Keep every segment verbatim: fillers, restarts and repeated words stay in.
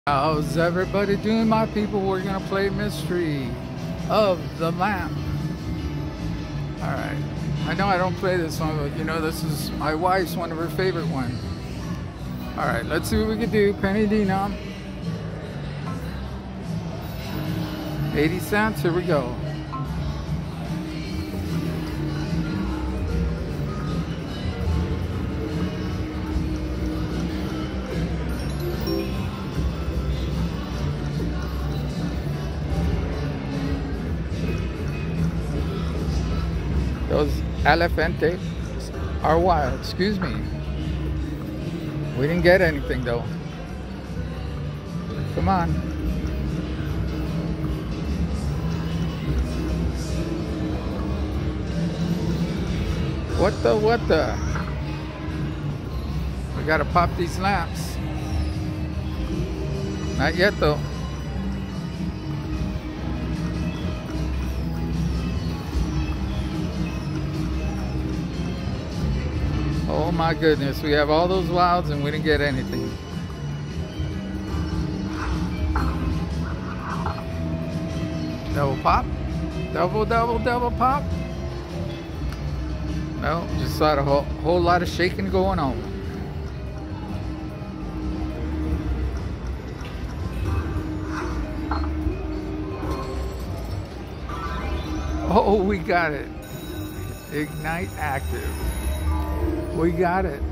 How's everybody doing, my people? We're gonna play Mystery of the Lamp. Alright. I know I don't play this one, but you know this is my wife's one of her favorite ones. Alright, let's see what we can do. Penny denom. eighty cents, here we go. Those elefantes are wild. Excuse me. We didn't get anything though. Come on. What the, what the? We gotta pop these lamps. Not yet though. Oh my goodness, we have all those wilds and we didn't get anything. Double pop? Double, double, double pop? No, just saw a whole, whole lot of shaking going on. Oh, we got it. Ignite active. We got it.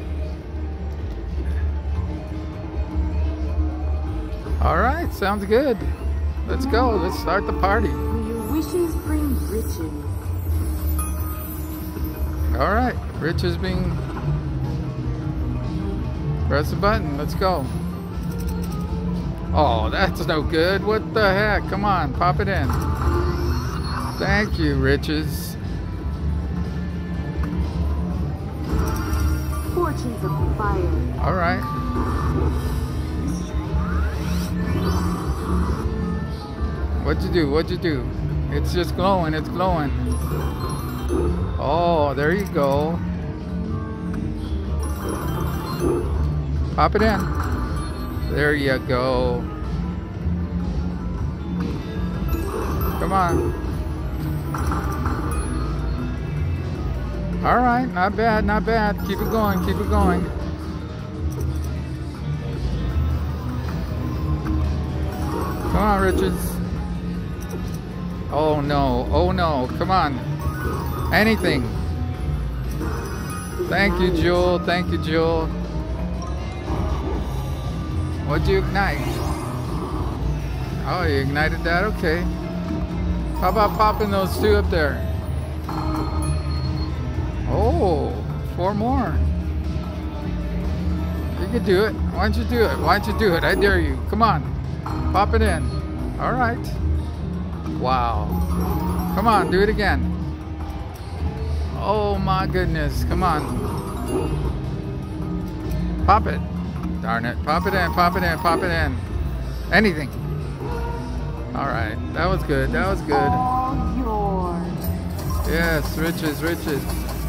All right, sounds good. Let's go. Let's start the party. May your wishes bring riches. All right, riches being. Press the button. Let's go. Oh, that's no good. What the heck? Come on, pop it in. Thank you, riches. Fortunes of fire. All right. What'd you do? What'd you do? It's just glowing. It's glowing. Oh, there you go. Pop it in. There you go. Come on. All right, not bad, not bad. Keep it going, keep it going. Come on, riches. Oh no, oh no, come on. Anything. Thank you, Jewel, thank you, Jewel. What'd you ignite? Oh, you ignited that? Okay. How about popping those two up there? Oh, four more. You can do it. Why don't you do it? Why don't you do it? I dare you. Come on. Pop it in. All right. Wow. Come on, do it again. Oh my goodness. Come on. Pop it. Darn it. Pop it in, pop it in, pop it in. Anything. All right. That was good. That was good. All yours. Yes, riches, riches.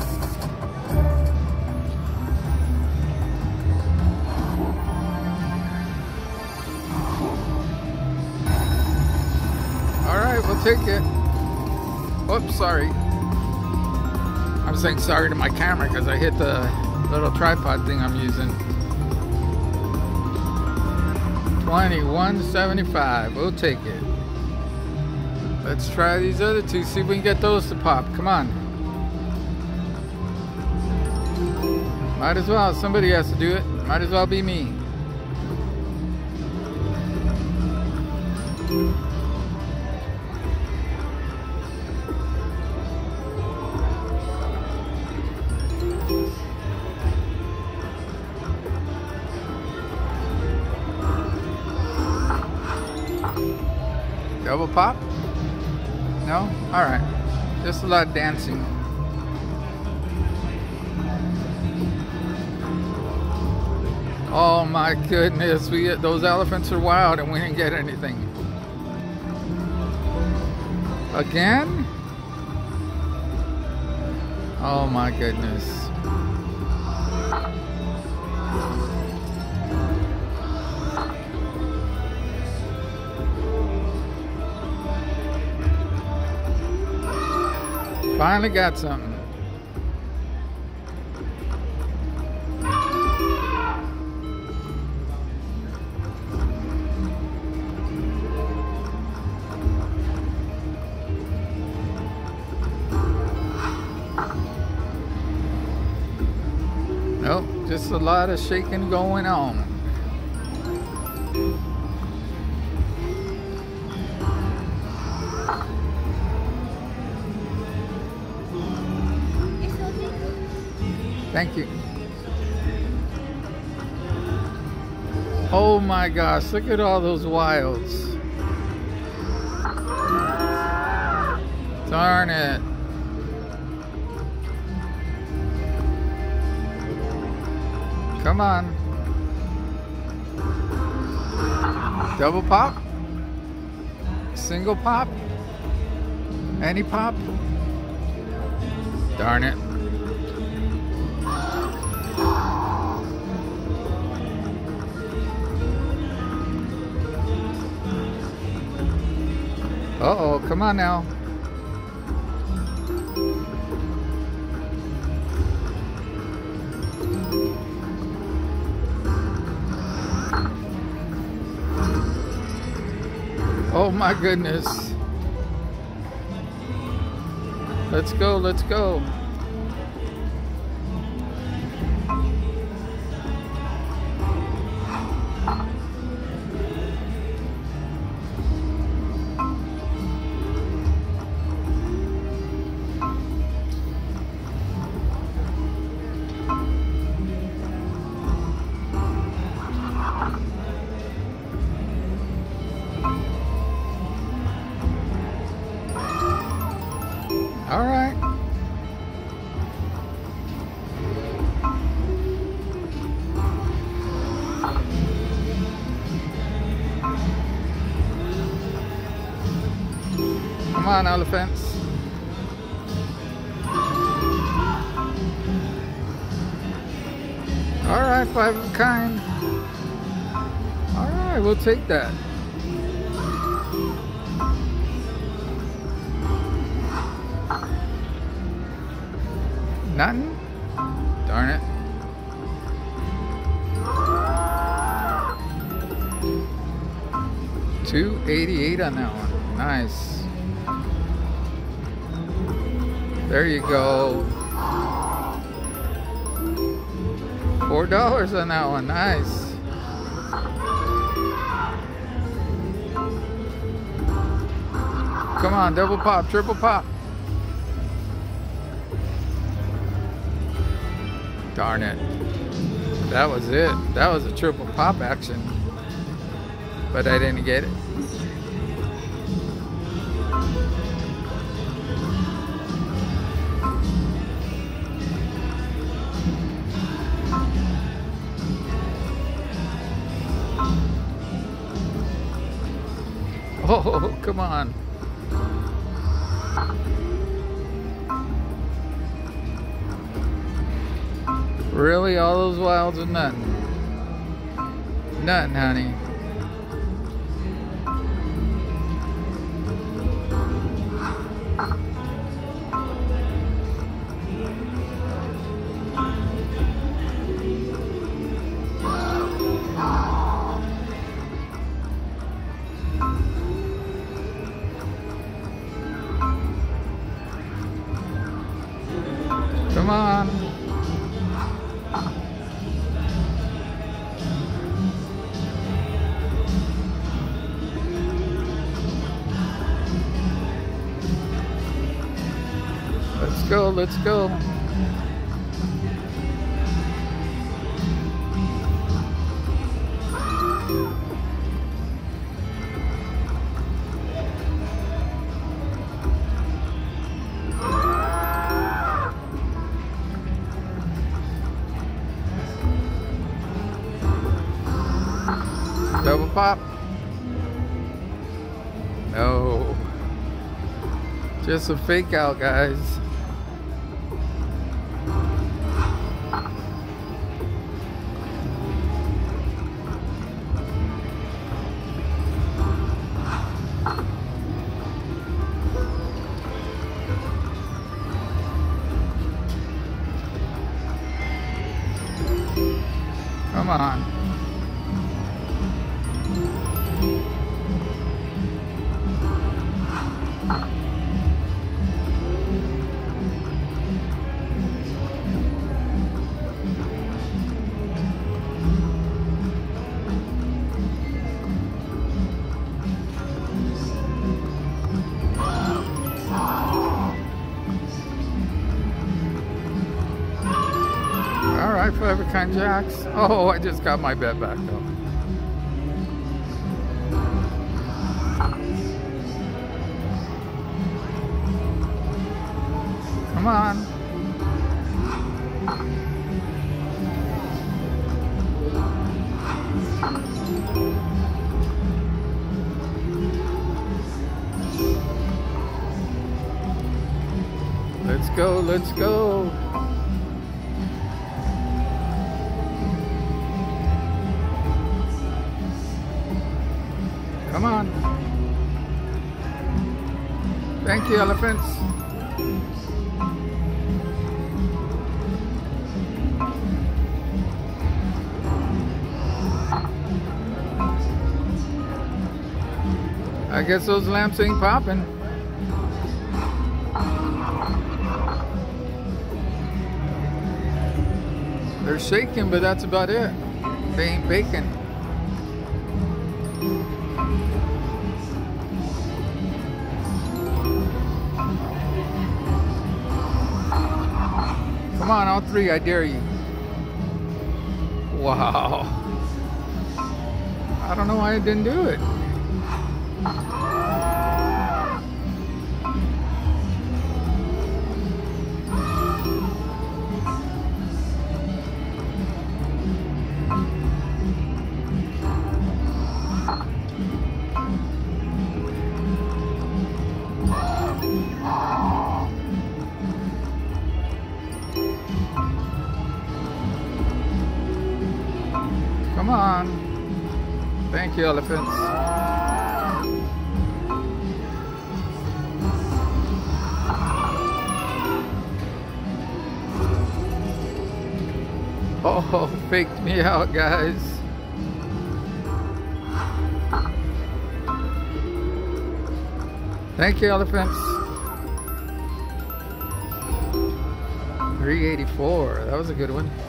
We'll take it. Oops, sorry. I'm saying sorry to my camera because I hit the little tripod thing I'm using. twenty-one seventy-five. We'll take it. Let's try these other two. See if we can get those to pop. Come on. Might as well. Somebody has to do it. Might as well be me. Double pop? No? Alright. Just a lot of dancing. Oh my goodness. We those elephants are wild and we didn't get anything. Again? Oh my goodness. Finally got something. Nope, just a lot of shaking going on. Thank you. Oh my gosh, look at all those wilds. Darn it. Come on. Double pop? Single pop? Any pop? Darn it. Uh-oh, come on now. Oh my goodness. Let's go, let's go. All right. Come on, elephants. All right, five of a kind. All right, we'll take that. Nothing? Darn it. two eighty-eight on that one. Nice. There you go. Four dollars on that one. Nice. Come on, double pop, triple pop. Darn it. That was it. That was a triple pop action. But I didn't get it. Oh, come on. Really? All those wilds are nothing? Nothing, honey. Come on. Let's go, let's go. Double pop. No. Just a fake out, guys. Forever Kind Jacks. Oh, I just got my bet back though. Come on. Let's go, let's go. Come on. Thank you, elephants. I guess those lamps ain't popping. They're shaking, but that's about it. They ain't baking. Come on, all three, I dare you. Wow. I don't know why I didn't do it. Come on. Thank you, elephants. Oh, faked me out, guys. Thank you, elephants. three eighty-four. That was a good one.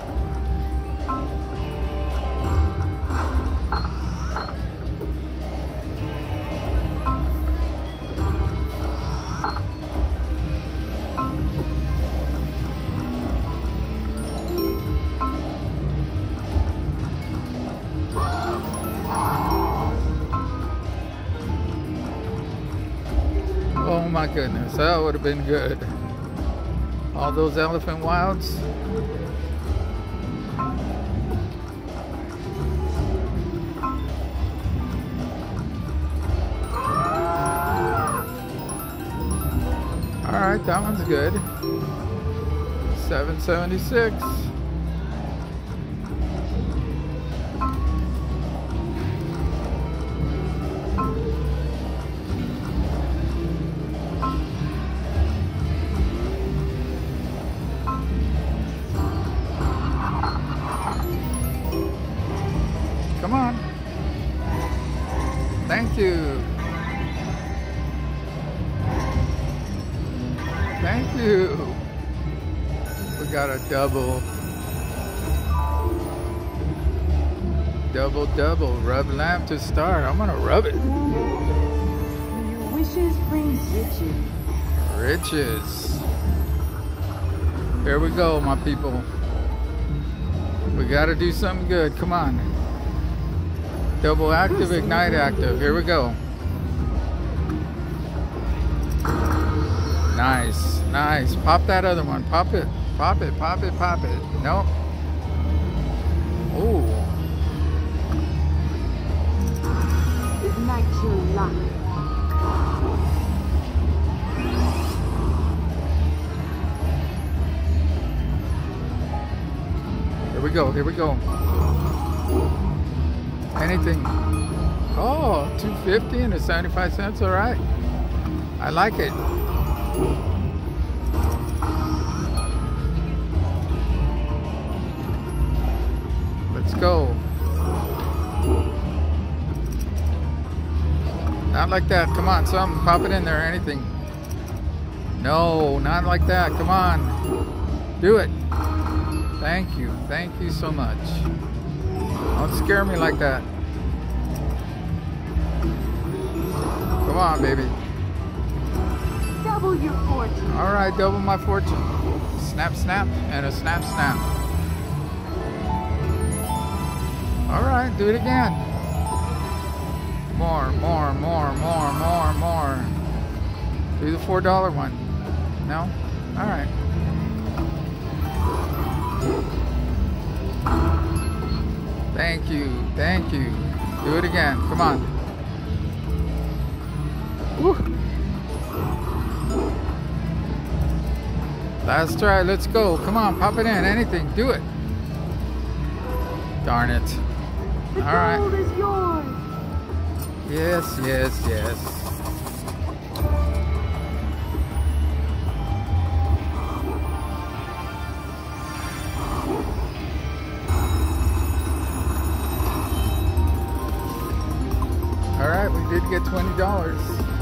Oh my goodness, that would have been good. All those elephant wilds. Alright, that one's good. seven seventy-six. Come on. Thank you. Thank you. We got a double. Double, double. Rub lamp to start. I'm gonna rub it. Your wishes bring riches. Riches. Here we go, my people. We gotta do something good. Come on. Double active, ignite active. Here we go. Nice, nice. Pop that other one. Pop it, pop it, pop it, pop it. Nope. Ooh. Ignite your luck. Here we go, here we go. Anything. Oh, two fifty and a seventy-five cents, all right. I like it. Let's go. Not like that. Come on, something. Pop it in there. Anything. No, not like that. Come on. Do it. Thank you. Thank you so much. Don't scare me like that. Come on, baby. Double your fortune. All right, double my fortune. Snap, snap, and a snap, snap. All right, do it again. More, more, more, more, more, more. Do the four dollar one. No? All right. Thank you, thank you. Do it again. Come on. Woo. Last try. Let's go. Come on, pop it in. Anything. Do it. Darn it. The All right. gold is yours. Yes, yes, yes. All right, we did get twenty dollars.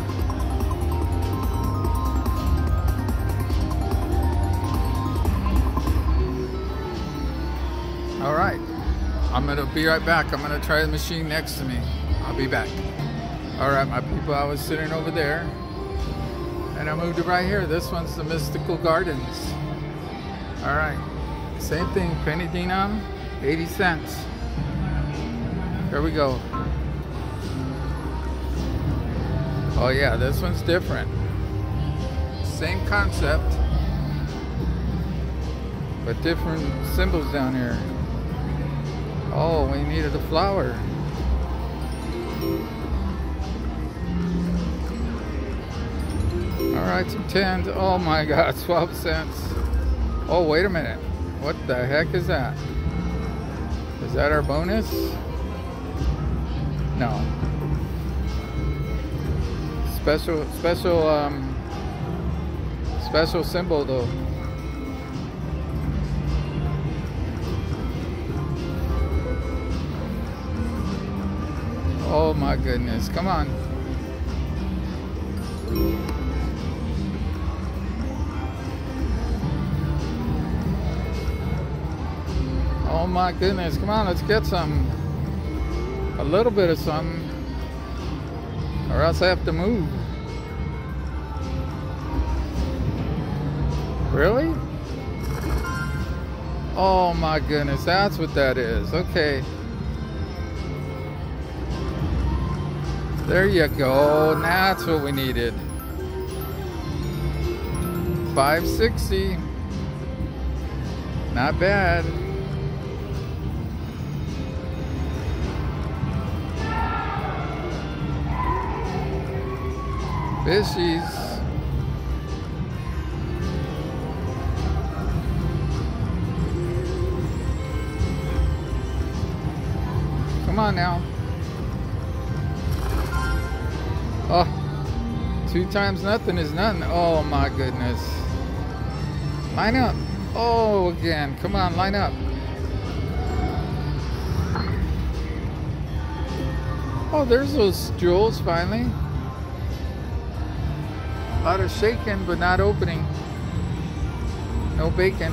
All right, I'm gonna be right back. I'm gonna try the machine next to me. I'll be back. All right, my people, I was sitting over there and I moved it right here. This one's the Mystical Gardens. All right, same thing, penny denom, eighty cents. Here we go. Oh yeah, this one's different. Same concept, but different symbols down here. Oh, we needed a flower. All right, some tens. Oh my God, twelve cents. Oh, wait a minute. What the heck is that? Is that our bonus? No. Special, special, um, special symbol though. Oh my goodness, come on. Oh my goodness, come on, let's get some. A little bit of something. Or else I have to move. Really? Oh my goodness, that's what that is. Okay. There you go. That's what we needed. five sixty. Not bad. Fishies. Come on now. Oh, two times nothing is nothing. Oh my goodness. Line up. Oh, again. Come on, line up. Oh, there's those jewels finally. A lot of shaking, but not opening. No bacon.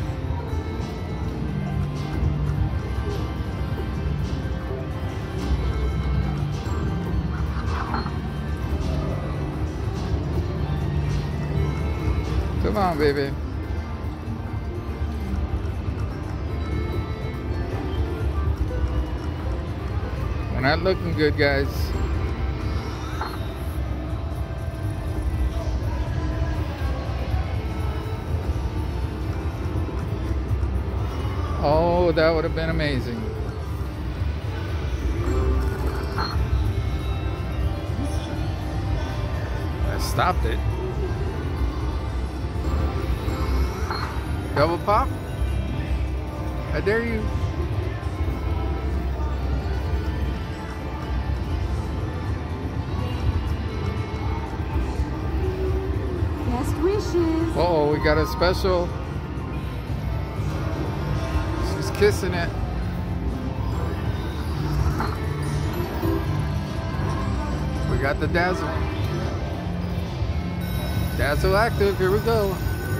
Come on, baby. We're not looking good, guys. Oh, that would have been amazing. I stopped it. Double pop? I dare you. Best wishes. Uh oh, we got a special. She's kissing it. We got the dazzle. Dazzle active, here we go.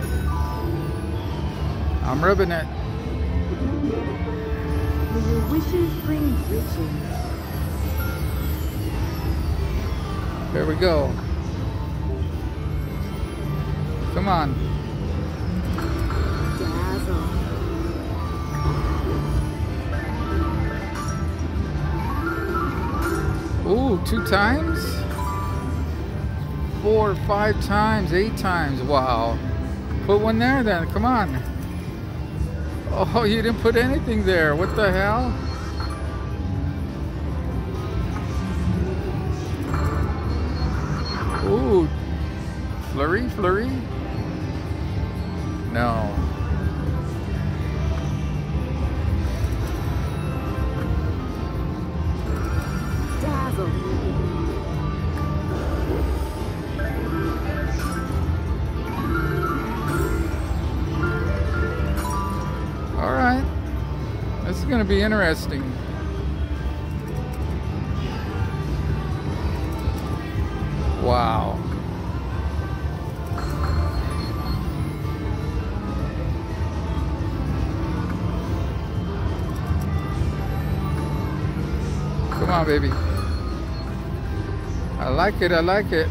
I'm rubbing it. May your wishes bring riches. There we go. Come on. Dazzle. Ooh, two times? Four, five times, eight times. Wow. Put one there then. Come on. Oh, you didn't put anything there. What the hell? Ooh. Flurry, flurry? No. Dazzle. All right. This is going to be interesting. Wow. Come on, baby. I like it, I like it.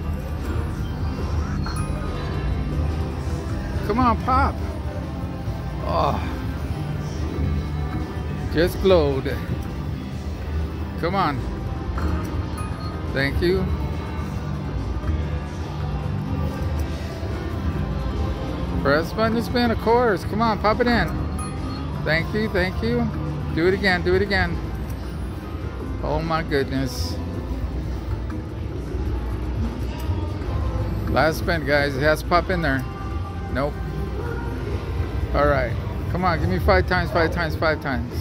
Come on, pop. Oh. Just glowed. Come on. Thank you. Press button to spin, of course. Come on, pop it in. Thank you, thank you. Do it again, do it again. Oh my goodness. Last spin, guys. It has to pop in there. Nope. All right. Come on, give me five times, five times, five times.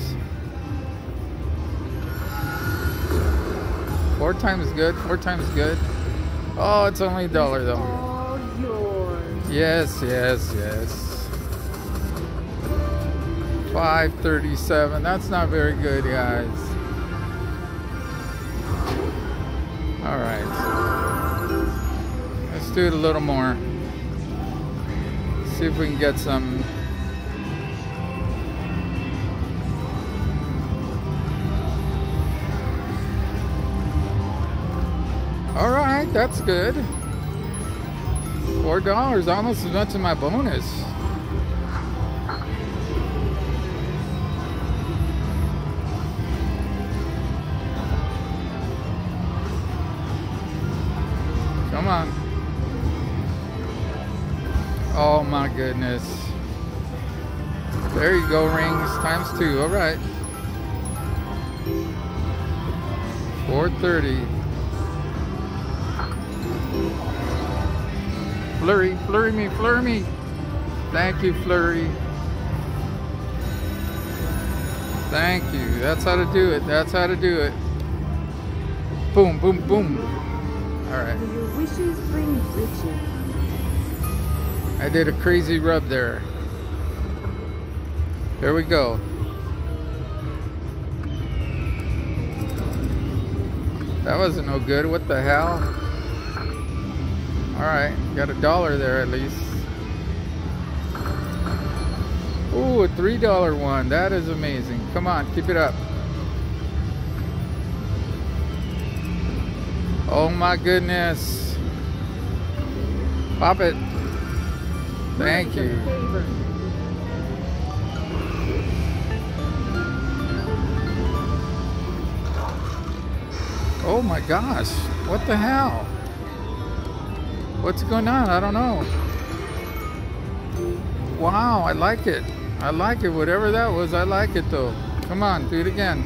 Four times is good. Four times is good. Oh, it's only a dollar though. All yours. Yes, yes, yes. five thirty-seven. That's not very good, guys. All right. Let's do it a little more. See if we can get some. All right, that's good. Four dollars, almost as much as my bonus. Come on. Oh my goodness. There you go, rings times two. All right. four thirty. Flurry, flurry me, flurry me. Thank you, flurry. Thank you. That's how to do it. That's how to do it. Boom, boom, boom. All right. May your wishes bring riches. I did a crazy rub there. There we go. That wasn't no good. What the hell? All right, got a dollar there at least. Ooh, a three dollar one. That is amazing. Come on, keep it up. Oh my goodness. Pop it. Thank you. Oh my gosh. What the hell? What's going on? I don't know. Wow, I like it. I like it. Whatever that was, I like it though. Come on, do it again.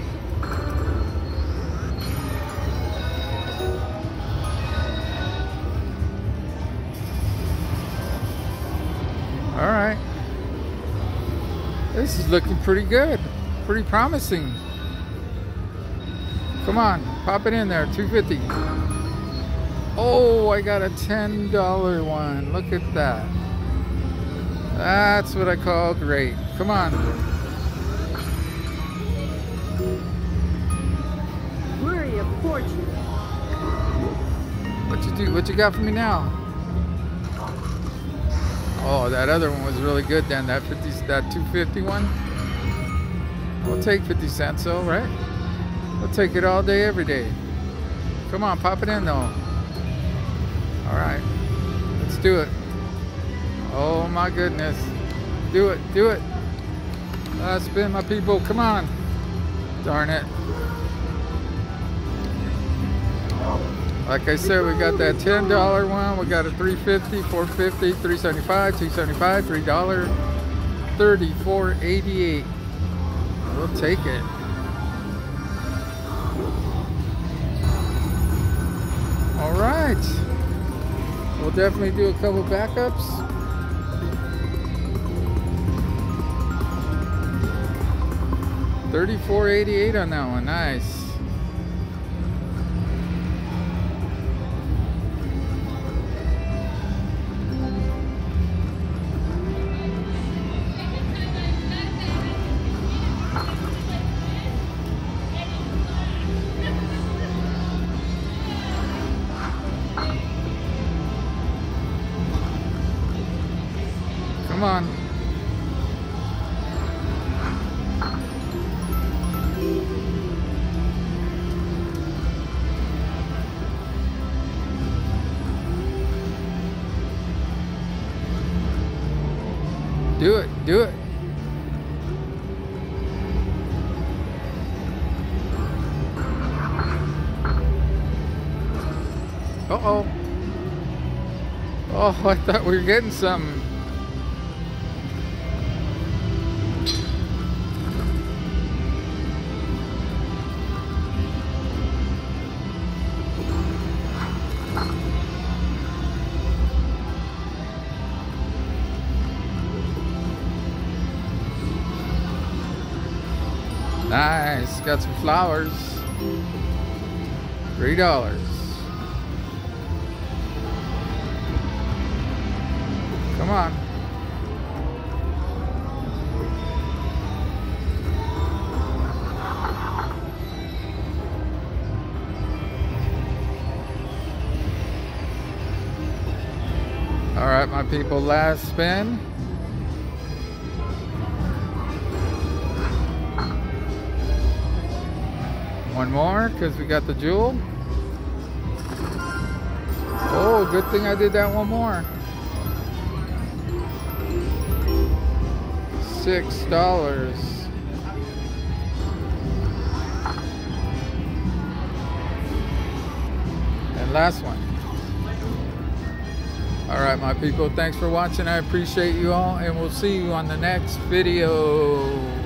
All right. This is looking pretty good. Pretty promising. Come on, pop it in there. two fifty. Oh, I got a ten dollar one. Look at that. That's what I call great. Come on. Worry of fortune. What you do? What you got for me now? Oh, that other one was really good then. That fifty, that two fifty one. We'll take fifty cents though, right? We'll take it all day, every day. Come on, pop it in though. All right, let's do it. Oh my goodness. Do it, do it. Last spin, my people, come on. Darn it. Like I said, we got that ten dollar one. We got a three fifty, four fifty, three seventy-five, two seventy-five, three dollars, thirty-four eighty-eight. We'll take it. All right. We'll definitely do a couple backups. thirty-four eighty-eight on that one. Nice. Come on. Do it, do it. Uh-oh. Oh, I thought we were getting something. Nice, got some flowers. Three dollars. Come on. All right, my people, last spin. One more, because we got the jewel. Oh, good thing I did that one more. Six dollars. And last one. All right, my people, thanks for watching. I appreciate you all, and we'll see you on the next video.